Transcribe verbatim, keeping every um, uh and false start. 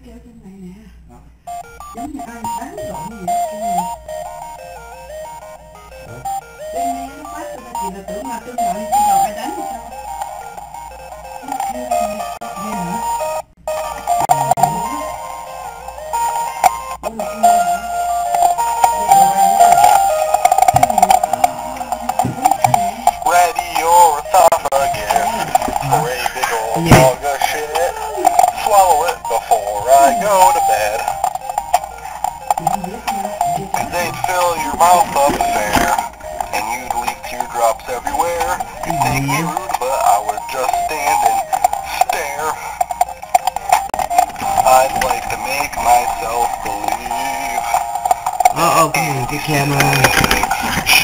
kêu trên này nè. Giống như ai đánh lộn gì đó trên này. Trên này nó phát ra chỉ là tưởng là tương lại trên đầu ai đánh thì sao? Nó kêu này, nghe hả? Ủa là nghe hả? Radio esophagus, for a big old log of shit. Swallow it before I go to bed. Cause they'd fill your mouth up fair, and you'd leak teardrops everywhere. You'd take me rude, but I would just stand and stare. I'd like to make myself believe. Uh oh, cái camera.